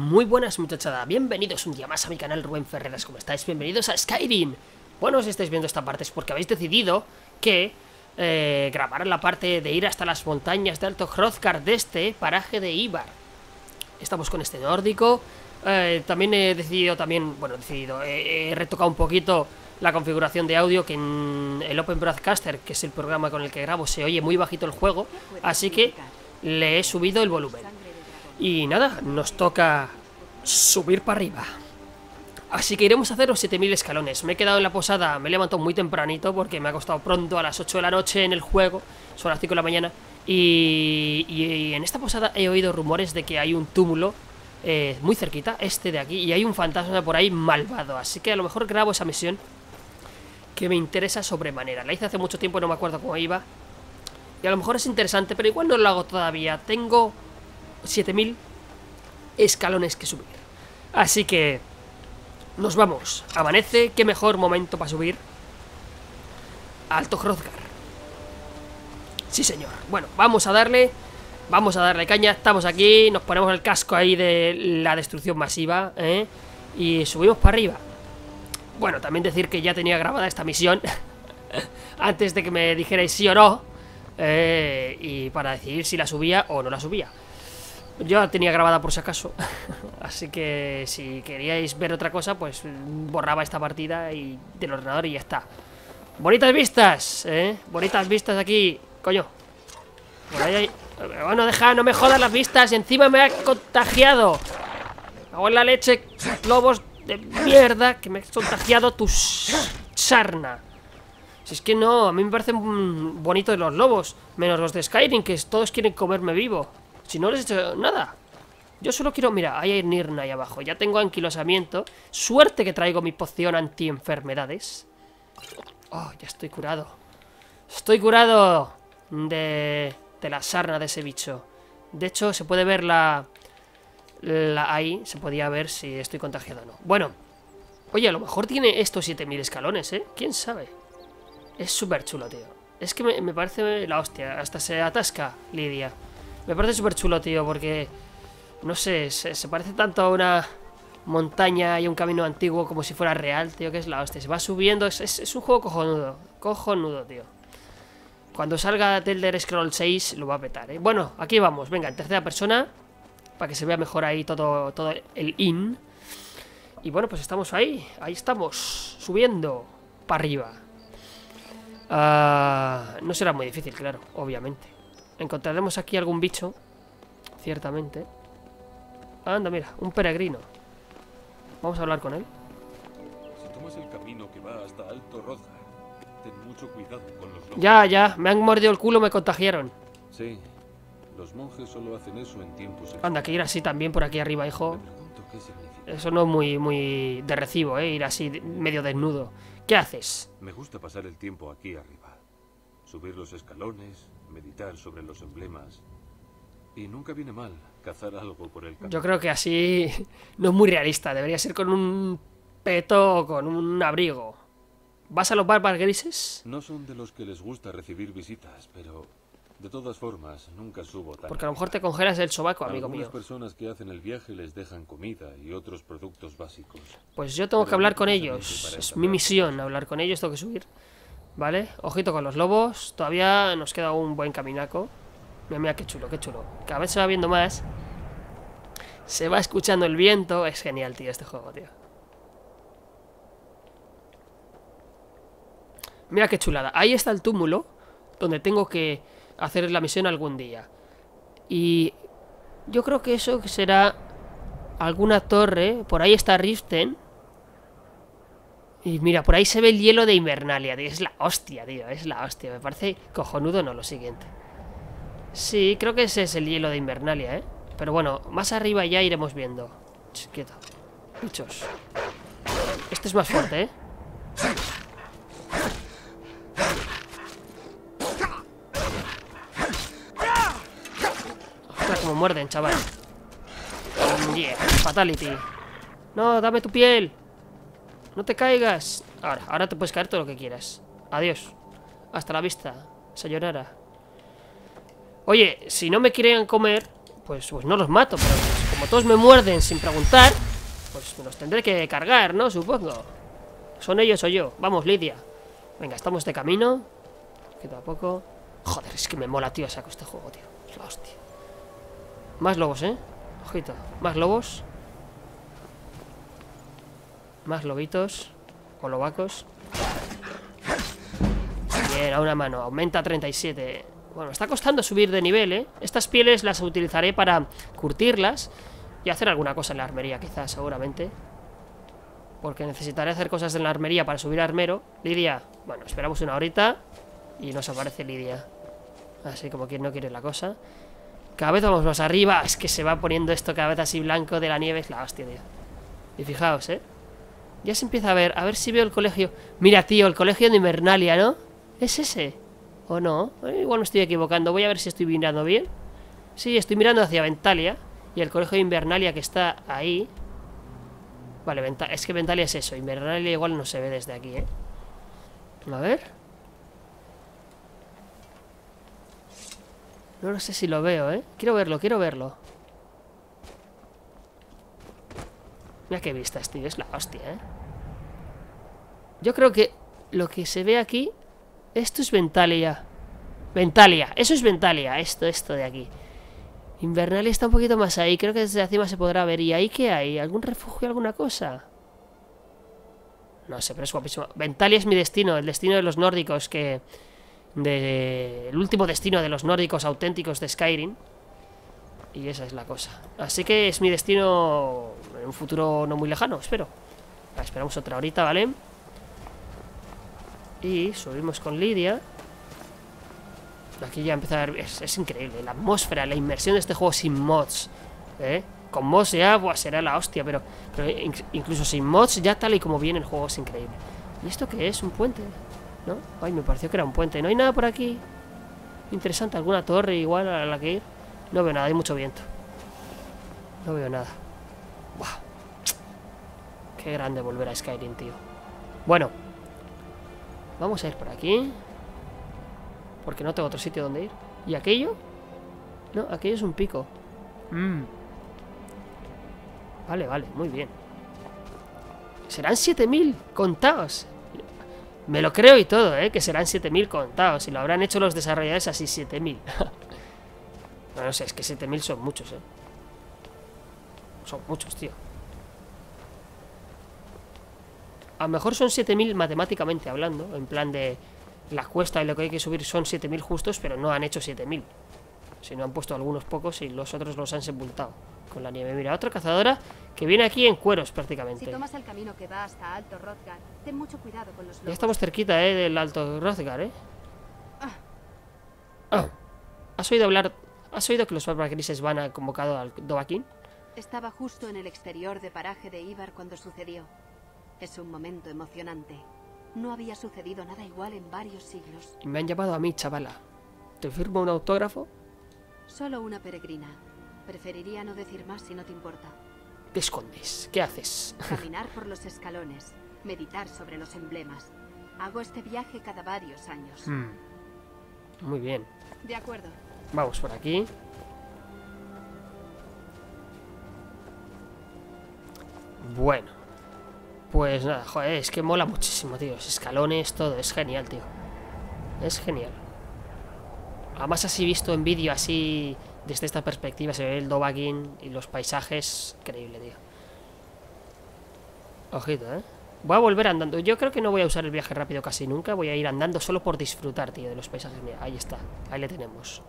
Muy buenas muchachada, bienvenidos un día más a mi canal Rubén Ferreras, ¿cómo estáis? Bienvenidos a Skyrim. Bueno, si estáis viendo esta parte es porque habéis decidido que grabar la parte de ir hasta las montañas de Alto Hrothgar de este paraje de Ivar. Estamos con este nórdico. También he decidido, he retocado un poquito la configuración de audio, que en el Open Broadcaster, que es el programa con el que grabo, se oye muy bajito el juego, así que le he subido el volumen. Y nada, nos toca subir para arriba. Así que iremos a hacer los 7000 escalones. Me he quedado en la posada, me he levantado muy tempranito porque me ha costado pronto, a las 8 de la noche en el juego. Son las 5 de la mañana. Y en esta posada he oído rumores de que hay un túmulo muy cerquita, este de aquí, y hay un fantasma por ahí malvado. Así que a lo mejor grabo esa misión, que me interesa sobremanera. La hice hace mucho tiempo, no me acuerdo cómo iba. Y a lo mejor es interesante, pero igual no lo hago todavía. Tengo 7000 escalones que subir. Así que nos vamos. Amanece, qué mejor momento para subir a Alto Hrothgar. Sí, señor. Bueno, vamos a darle caña. Estamos aquí, nos ponemos el casco ahí de la destrucción masiva, y subimos para arriba. Bueno, también decir que ya tenía grabada esta misión antes de que me dijerais sí o no, y para decidir si la subía o no la subía. Yo la tenía grabada por si acaso. Así que si queríais ver otra cosa, pues borraba esta partida y del ordenador y ya está. Bonitas vistas, bonitas vistas aquí. Coño. Por ahí hay... Bueno, deja, no me jodas las vistas. Encima me ha contagiado. Me hago en la leche, lobos de mierda, que me he contagiado tu sarna. Si es que no, a mí me parecen bonitos los lobos, menos los de Skyrim, que todos quieren comerme vivo. Si no les he hecho nada. Yo solo quiero... Mira, hay Nirna ahí abajo. Ya tengo anquilosamiento. Suerte que traigo mi poción anti-enfermedades. Oh, ya estoy curado. Estoy curado de la sarna de ese bicho. De hecho, se puede ver ahí se podía ver si estoy contagiado o no. Bueno. Oye, a lo mejor tiene estos 7000 escalones, ¿eh? ¿Quién sabe? Es súper chulo, tío. Es que me parece la hostia. Hasta se atasca Lidia. Me parece súper chulo, tío, porque... No sé, se parece tanto a una montaña y un camino antiguo como si fuera real, tío, que es la hostia. Se va subiendo, es un juego cojonudo. Cojonudo, tío. Cuando salga The Elder Scrolls 6 lo va a petar, ¿eh? Bueno, aquí vamos, venga, en tercera persona, para que se vea mejor ahí todo el in. Y bueno, pues estamos ahí estamos, subiendo para arriba. No será muy difícil, claro, obviamente. Encontraremos aquí algún bicho, ciertamente. Anda, mira, un peregrino. Vamos a hablar con él. Si tomas el camino que va hasta Alto Hrothgar, ten mucho cuidado con los lobos. Ya, me han mordido el culo, me contagiaron. Sí, los monjes solo hacen eso en tiempos sexuales. Anda, que ir así también por aquí arriba, hijo. Me pregunto qué significa. Eso no es muy de recibo, ir así medio desnudo. ¿Qué haces? Me gusta pasar el tiempo aquí arriba. Subir los escalones, meditar sobre los emblemas. Y nunca viene mal cazar algo por el camino. Yo creo que así no es muy realista. Debería ser con un peto o con un abrigo. ¿Vas a los barbas grises? No son de los que les gusta recibir visitas, pero de todas formas nunca subo tan Porque a lo mejor te congelas el sobaco, amigo Algunas mío. personas que hacen el viaje les dejan comida y otros productos básicos. Pues yo tengo que hablar con precisamente ellos. para Es esta mi prueba. misión hablar con ellos, tengo que subir. ¿Vale? Ojito con los lobos. Todavía nos queda un buen caminaco. Mira, qué chulo, qué chulo. Cada vez se va viendo más. Se va escuchando el viento. Es genial, tío, este juego, tío. Mira qué chulada. Ahí está el túmulo donde tengo que hacer la misión algún día. Y yo creo que eso será alguna torre. Por ahí está Riften. Y mira, por ahí se ve el hielo de Invernalia, tío. Es la hostia, tío. Es la hostia. Me parece cojonudo, no, lo siguiente. Sí, creo que ese es el hielo de Invernalia, ¿eh? Pero bueno, más arriba ya iremos viendo. Quieto. Bichos. Este es más fuerte, ¿eh? Ostras, como muerden, chaval. Yeah, fatality. No, dame tu piel. No te caigas. Ahora te puedes caer todo lo que quieras. Adiós. Hasta la vista, sayonara. Oye, si no me quieren comer, pues no los mato, pero como todos me muerden sin preguntar, pues me los tendré que cargar, ¿no? Supongo. ¿Son ellos o yo? Vamos, Lidia. Venga, estamos de camino. Queda poco. Joder, es que me mola, tío, saco este juego, tío. Es la hostia. Más lobos, ¿eh? Ojito. Más lobos. Más lobitos. O lobacos. Bien, a una mano. Aumenta a 37. Bueno, está costando subir de nivel, ¿eh? Estas pieles las utilizaré para curtirlas y hacer alguna cosa en la armería, quizás, seguramente. Porque necesitaré hacer cosas en la armería para subir armero. Lidia, bueno, esperamos una horita y nos aparece Lidia. Así como quien no quiere la cosa. Cada vez vamos más arriba. Es que se va poniendo esto cada vez así blanco de la nieve. Es la hostia, tío. Y fijaos, ¿eh? Ya se empieza a ver si veo el colegio. Mira, tío, el colegio de Invernalia, ¿no? ¿Es ese? ¿O no? Igual me estoy equivocando. Voy a ver si estoy mirando bien. Sí, estoy mirando hacia Ventalia. Y el colegio de Invernalia que está ahí. Vale, es que Ventalia es eso. Invernalia igual no se ve desde aquí, ¿eh? A ver. No sé si lo veo, ¿eh? Quiero verlo, quiero verlo. Mira qué vistas, tío. Es la hostia, ¿eh? Yo creo que lo que se ve aquí... Esto es Ventalia. Ventalia, eso es Ventalia. Esto de aquí. Invernalia está un poquito más ahí. Creo que desde encima se podrá ver. ¿Y ahí qué hay? ¿Algún refugio, alguna cosa? No sé, pero es guapísimo. Ventalia es mi destino. El destino de los nórdicos que... El último destino de los nórdicos auténticos de Skyrim. Y esa es la cosa. Así que es mi destino en un futuro no muy lejano, espero. Esperamos otra horita, ¿vale? Y subimos con Lidia. Aquí ya empieza a ver... Es increíble, la atmósfera, la inmersión de este juego sin mods, ¿eh? Con mods ya, buah, será la hostia. Pero incluso sin mods, ya tal y como viene el juego, es increíble. ¿Y esto qué es? ¿Un puente? ¿No? Ay, me pareció que era un puente. ¿No hay nada por aquí interesante? ¿Alguna torre igual a la que ir? No veo nada, hay mucho viento. No veo nada. Buah. Qué grande volver a Skyrim, tío. Bueno, vamos a ir por aquí, porque no tengo otro sitio donde ir. ¿Y aquello? No, aquello es un pico. Vale, vale, muy bien. Serán 7000, contaos. Me lo creo y todo, que serán 7000 contados. Y lo habrán hecho los desarrolladores así, 7000. No sé, es que 7000 son muchos, Son muchos, tío. A lo mejor son 7000 matemáticamente hablando. En plan de la cuesta y lo que hay que subir son 7000 justos, pero no han hecho 7000. Sino han puesto algunos pocos y los otros los han sepultado con la nieve. Mira, otra cazadora que viene aquí en cueros prácticamente. Si tomas el camino que va hasta Alto Hrothgar, ten mucho cuidado con los lobos. Ya estamos cerquita, del Alto Hrothgar, ¿Has oído hablar? ¿Has oído que los Barbas Grises van a convocado al Dovahkiin? Estaba justo en el exterior de paraje de Ivar cuando sucedió. Es un momento emocionante. No había sucedido nada igual en varios siglos. Y me han llamado a mí, chavala. ¿Te firmo un autógrafo? Solo una peregrina. Preferiría no decir más si no te importa. ¿Te escondes? ¿Qué haces? Caminar por los escalones. Meditar sobre los emblemas. Hago este viaje cada varios años. Muy bien. De acuerdo. Vamos por aquí. Bueno, pues nada, joder, es que mola muchísimo, tío. Los escalones, todo, es genial, tío. Es genial. Además, así visto en vídeo, así desde esta perspectiva, se ve el Dovahkiin y los paisajes. Increíble, tío. Ojito, Voy a volver andando. Yo creo que no voy a usar el viaje rápido casi nunca. Voy a ir andando solo por disfrutar, tío, de los paisajes. Mira, ahí está, ahí le tenemos.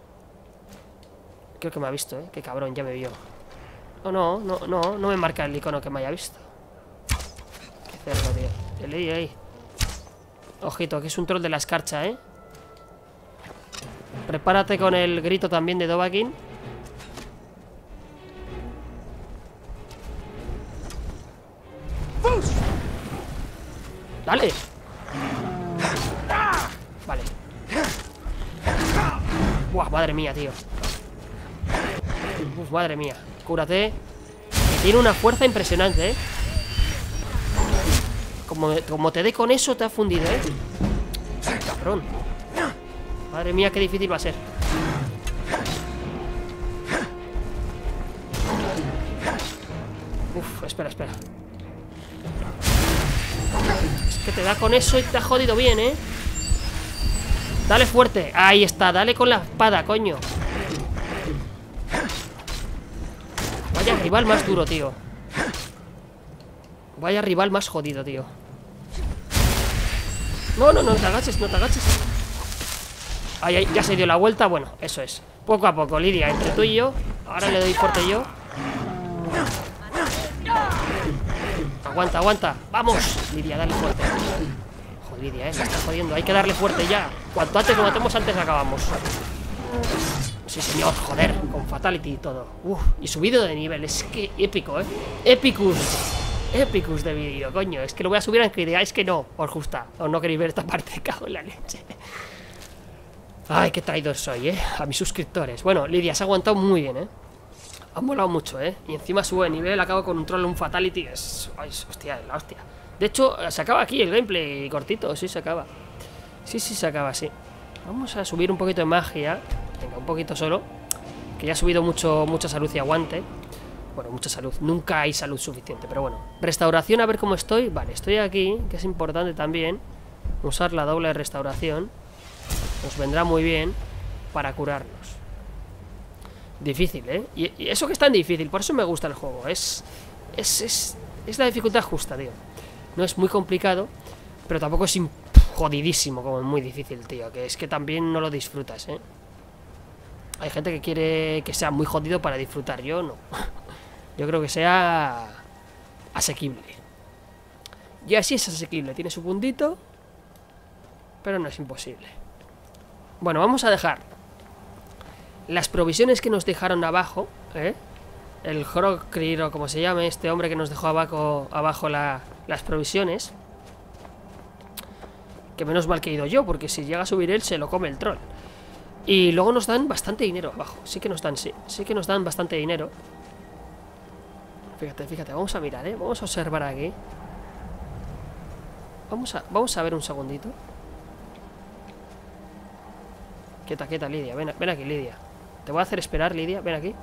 Creo que me ha visto, Qué cabrón, ya me vio. Oh, no me marca el icono que me haya visto. Qué cerdo, tío. Ahí. Ojito, que es un troll de la escarcha, Prepárate con el grito también de Dovahkiin. ¡Dale! Vale. Buah, madre mía, tío. Uf, madre mía. Cúrate. Tiene una fuerza impresionante, Como te dé con eso, te ha fundido, Cabrón. Madre mía, qué difícil va a ser. Uf, espera, espera. Es que te da con eso y te ha jodido bien, ¿eh? Dale fuerte. Ahí está, dale con la espada, coño. Vaya rival más duro, tío. Vaya rival más jodido, tío. No, no, no te agaches, no te agaches. Ahí, ahí, ya se dio la vuelta. Bueno, eso es. Poco a poco, Lidia, entre tú y yo. Ahora le doy fuerte yo. Aguanta, aguanta. ¡Vamos! Lidia, dale fuerte. Joder, Lidia, me está jodiendo. Hay que darle fuerte ya. Cuanto antes lo matemos, antes acabamos. Sí, señor, joder. Con fatality y todo. Y subido de nivel. Es que épico, ¿eh? Epicus. Epicus de vídeo, coño. Es que lo voy a subir aunque digáis que no os gusta. O no queréis ver esta parte. Cago en la leche. Ay, qué traidor soy, a mis suscriptores. Bueno, Lidia se ha aguantado muy bien, ha molado mucho, y encima sube de nivel. Acabo con un troll, un fatality. Ay, hostia, la hostia. De hecho, se acaba aquí el gameplay cortito. Sí, se acaba. Sí, se acaba, sí. Vamos a subir un poquito de magia. Venga, un poquito solo. Que ya ha subido mucha salud y aguante. Bueno, mucha salud. Nunca hay salud suficiente, pero bueno. Restauración, a ver cómo estoy. Vale, estoy aquí, que es importante también. Usar la doble restauración. Nos vendrá muy bien para curarnos. Difícil, y eso que es tan difícil. Por eso me gusta el juego. Es la dificultad justa, tío. No es muy complicado, pero tampoco es jodidísimo como muy difícil, tío. Que es que también no lo disfrutas, Hay gente que quiere que sea muy jodido para disfrutar. Yo no. Yo creo que sea asequible. Y así es asequible. Tiene su puntito, pero no es imposible. Bueno, vamos a dejar las provisiones que nos dejaron abajo, el Hrokrir, o como se llame, este hombre que nos dejó abajo las provisiones. Que menos mal que he ido yo, porque si llega a subir él, se lo come el troll. Y luego nos dan bastante dinero abajo. Sí que nos dan, sí que nos dan bastante dinero. Fíjate, fíjate, vamos a mirar, vamos a observar aquí. Vamos a ver un segundito. Quieta, quieta, Lidia, ven aquí, Lidia. Te voy a hacer esperar, Lidia, ven aquí.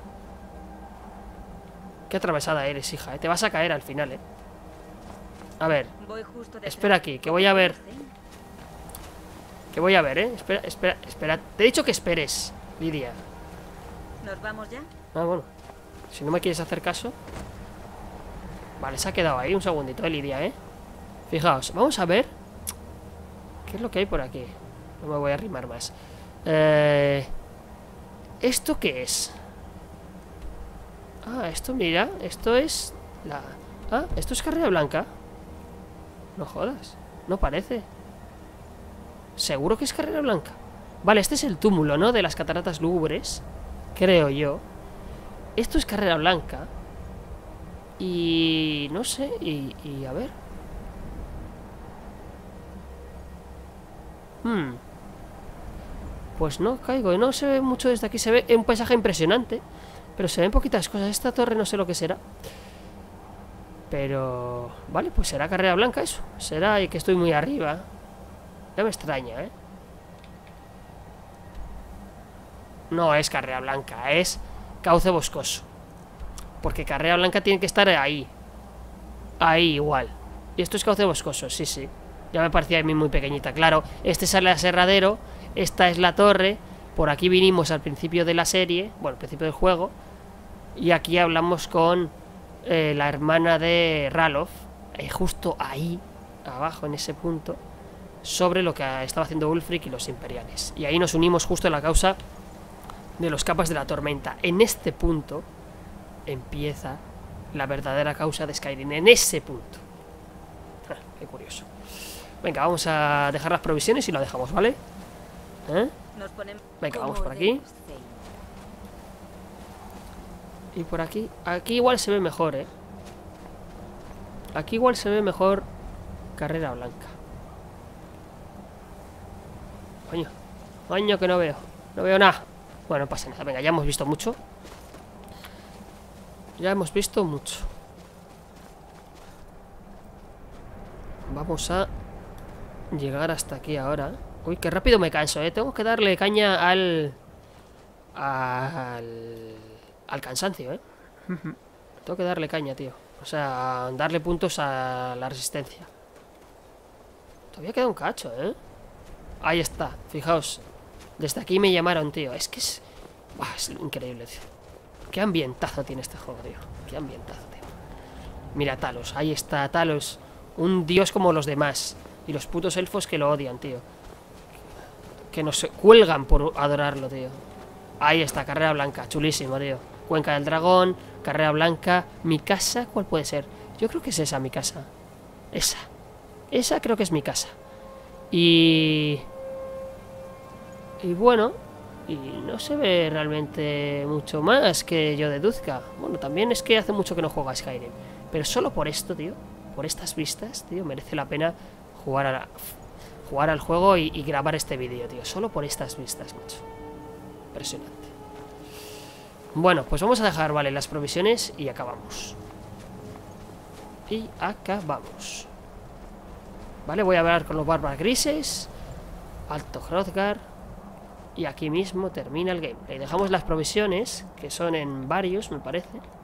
Qué atravesada eres, hija, te vas a caer al final, A ver, espera aquí, que voy a ver. Que voy a ver, espera, espera, espera. Te he dicho que esperes, Lidia. ¿Nos vamos ya? Ah, bueno. Si no me quieres hacer caso. Vale, se ha quedado ahí un segundito, Lidia, Fijaos, vamos a ver qué es lo que hay por aquí. No me voy a arrimar más. ¿Esto qué es? Ah, esto, mira, esto es la... Ah, esto es carrera blanca. No jodas, no parece. ¿Seguro que es carrera blanca? Vale, este es el túmulo, ¿no? De las cataratas lúgubres, creo yo. Esto es carrera blanca. Y... no sé, y a ver. Pues no caigo, no se ve mucho desde aquí. Se ve un paisaje impresionante, pero se ven poquitas cosas. Esta torre no sé lo que será. Pero... vale, pues será carrera blanca eso. Será y que estoy muy arriba. Ya me extraña, No es carrera blanca, es cauce boscoso. Porque carrera blanca tiene que estar ahí. Ahí igual. Y esto es cauce boscoso, sí, sí. Ya me parecía a mí muy pequeñita. Claro, este es el aserradero. Esta es la torre. Por aquí vinimos al principio de la serie. Bueno, al principio del juego. Y aquí hablamos con la hermana de Ralof. Justo ahí, abajo, en ese punto. Sobre lo que estaba haciendo Ulfric y los imperiales. Y ahí nos unimos justo en la causa de los capas de la tormenta. En este punto empieza la verdadera causa de Skyrim. En ese punto. Qué curioso. Venga, vamos a dejar las provisiones y lo dejamos, ¿vale? Venga, vamos por aquí. Y por aquí. Aquí igual se ve mejor, Aquí igual se ve mejor carrera blanca. Coño. Coño que no veo. No veo nada. Bueno, no pasa nada. Venga, ya hemos visto mucho. Ya hemos visto mucho. Vamos a llegar hasta aquí ahora. Uy, qué rápido me canso, Tengo que darle caña al cansancio, Tengo Tengo que darle caña, tío. O sea, darle puntos a la resistencia. Todavía queda un cacho, ¿eh? Ahí está, fijaos. Desde aquí me llamaron, tío. Es que es... Buah, es increíble, tío. Qué ambientazo tiene este juego, tío. Qué ambientazo, tío. Mira, Talos, ahí está, Talos. Un dios como los demás. Y los putos elfos que lo odian, tío. Que nos cuelgan por adorarlo, tío. Ahí está, carrera blanca, chulísimo, tío. Cuenca del dragón, carrera blanca. Mi casa, ¿cuál puede ser? Yo creo que es esa, mi casa. Esa creo que es mi casa. Y bueno, y no se ve realmente mucho más que yo deduzca. Bueno, también es que hace mucho que no juego a Skyrim. Pero solo por esto, tío, por estas vistas, tío, merece la pena jugar al juego y grabar este vídeo, tío. Solo por estas vistas, macho. Impresionante. Bueno, pues vamos a dejar, vale, las provisiones y acabamos. Vale, voy a hablar con los bárbaros grises. Alto Hrothgar. Y aquí mismo termina el gameplay. Dejamos las provisiones, que son en varios, me parece.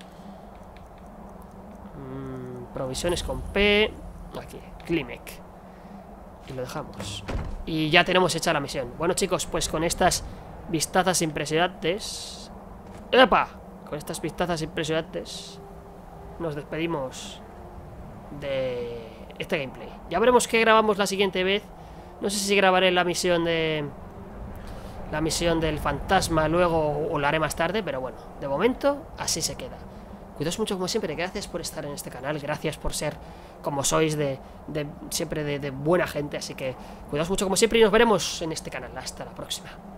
Provisiones con P. Aquí, Klimek. Y lo dejamos. Y ya tenemos hecha la misión. Bueno, chicos, pues con estas vistazas impresionantes. ¡Epa! Con estas vistazas impresionantes nos despedimos de este gameplay. Ya veremos qué grabamos la siguiente vez. No sé si grabaré la misión del fantasma luego o la haré más tarde, pero bueno, de momento así se queda. Cuidaos mucho como siempre, gracias por estar en este canal, gracias por ser como sois siempre de buena gente, así que cuidaos mucho como siempre y nos veremos en este canal. Hasta la próxima.